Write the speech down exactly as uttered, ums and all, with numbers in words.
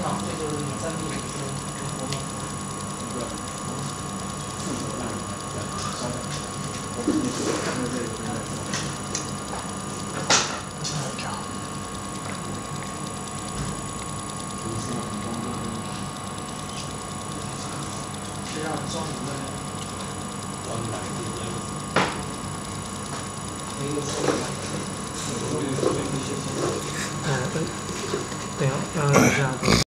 嘛，这就是三 D 的一些活动。 一个负责任的商量，我们也是看着这个在说。 是让教什么的？ 教你哪个字念。 没有说明。 嗯，对，对，要要一下。